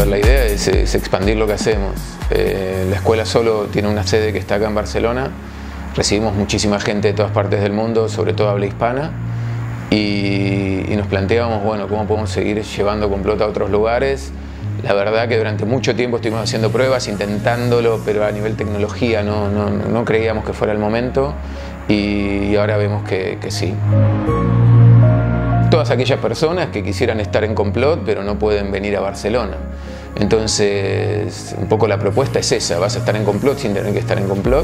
la idea es expandir lo que hacemos. La escuela solo tiene una sede que está acá en Barcelona. Recibimos muchísima gente de todas partes del mundo, sobre todo habla hispana, y nos planteamos, bueno, cómo podemos seguir llevando Complot a otros lugares. La verdad que durante mucho tiempo estuvimos haciendo pruebas, intentándolo, pero a nivel tecnología no creíamos que fuera el momento, y ahora vemos que sí. Todas aquellas personas que quisieran estar en Complot pero no pueden venir a Barcelona. Entonces, un poco la propuesta es esa: vas a estar en Complot sin tener que estar en Complot.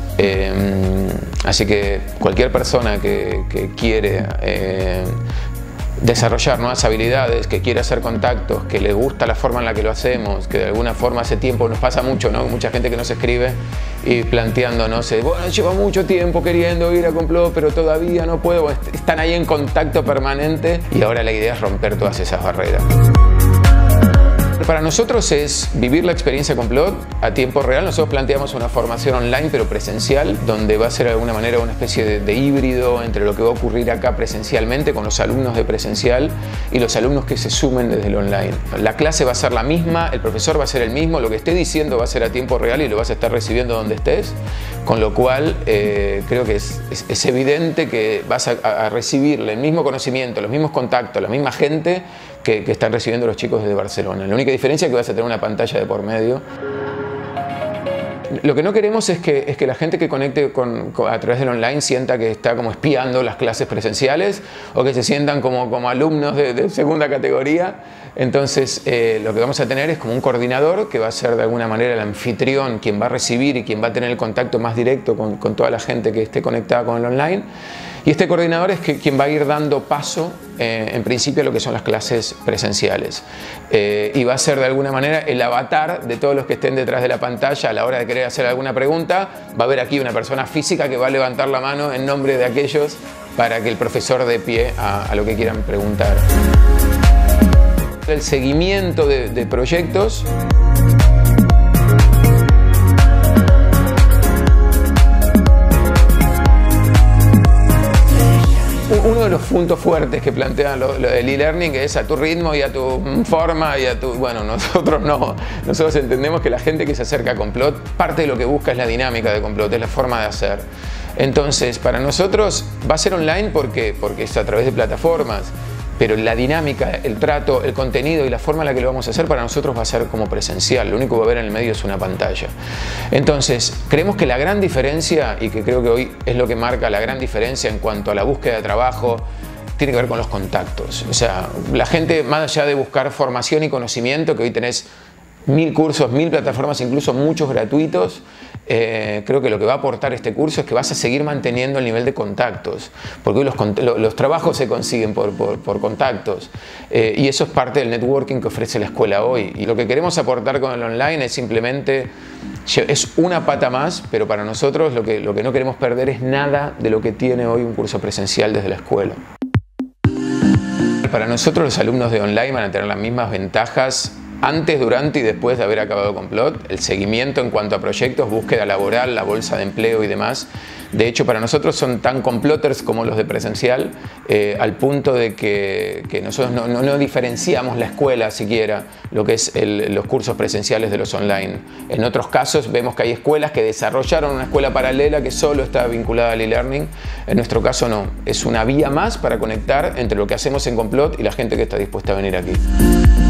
Así que cualquier persona que quiere desarrollar nuevas habilidades, que quiere hacer contactos, que le gusta la forma en la que lo hacemos, que de alguna forma hace tiempo nos pasa mucho, ¿no? Mucha gente que nos escribe y planteándonos, bueno, llevo mucho tiempo queriendo ir a Complot pero todavía no puedo. Están ahí en contacto permanente, y ahora la idea es romper todas esas barreras. Para nosotros es vivir la experiencia Complot a tiempo real. Nosotros planteamos una formación online pero presencial, donde va a ser de alguna manera una especie de híbrido entre lo que va a ocurrir acá presencialmente con los alumnos de presencial y los alumnos que se sumen desde el online. La clase va a ser la misma, el profesor va a ser el mismo, lo que esté diciendo va a ser a tiempo real y lo vas a estar recibiendo donde estés, con lo cual creo que es evidente que vas a recibir el mismo conocimiento, los mismos contactos, la misma gente que están recibiendo los chicos desde Barcelona. La única diferencia es que vas a tener una pantalla de por medio. Lo que no queremos es que la gente que conecte a través del online sienta que está como espiando las clases presenciales, o que se sientan como alumnos de segunda categoría. Entonces lo que vamos a tener es como un coordinador que va a ser de alguna manera el anfitrión, quien va a recibir y quien va a tener el contacto más directo con toda la gente que esté conectada con el online. Y este coordinador es quien va a ir dando paso, en principio, a lo que son las clases presenciales. Y va a ser de alguna manera el avatar de todos los que estén detrás de la pantalla a la hora de querer hacer alguna pregunta. Va a haber aquí una persona física que va a levantar la mano en nombre de aquellos para que el profesor dé pie a lo que quieran preguntar. El seguimiento de proyectos. Uno de los puntos fuertes que plantean lo del e-learning es a tu ritmo y a tu forma y a tu... Bueno, nosotros no. Nosotros entendemos que la gente que se acerca a Complot, parte de lo que busca es la dinámica de Complot, es la forma de hacer. Entonces, para nosotros va a ser online porque es a través de plataformas, pero la dinámica, el trato, el contenido y la forma en la que lo vamos a hacer para nosotros va a ser como presencial. Lo único que va a haber en el medio es una pantalla. Entonces, creemos que la gran diferencia, y que creo que hoy es lo que marca la gran diferencia en cuanto a la búsqueda de trabajo, tiene que ver con los contactos. O sea, la gente, más allá de buscar formación y conocimiento, que hoy tenés 1000 cursos, 1000 plataformas, incluso muchos gratuitos, creo que lo que va a aportar este curso es que vas a seguir manteniendo el nivel de contactos, porque hoy los trabajos se consiguen por contactos, y eso es parte del networking que ofrece la escuela hoy. Y lo que queremos aportar con el online es simplemente, es una pata más, pero para nosotros lo que no queremos perder es nada de lo que tiene hoy un curso presencial desde la escuela. Para nosotros los alumnos de online van a tener las mismas ventajas antes, durante y después de haber acabado Complot. El seguimiento en cuanto a proyectos, búsqueda laboral, la bolsa de empleo y demás. De hecho, para nosotros son tan comploters como los de presencial, al punto de que nosotros no diferenciamos la escuela siquiera, lo que es los cursos presenciales de los online. En otros casos vemos que hay escuelas que desarrollaron una escuela paralela que solo está vinculada al e-learning. En nuestro caso no, es una vía más para conectar entre lo que hacemos en Complot y la gente que está dispuesta a venir aquí.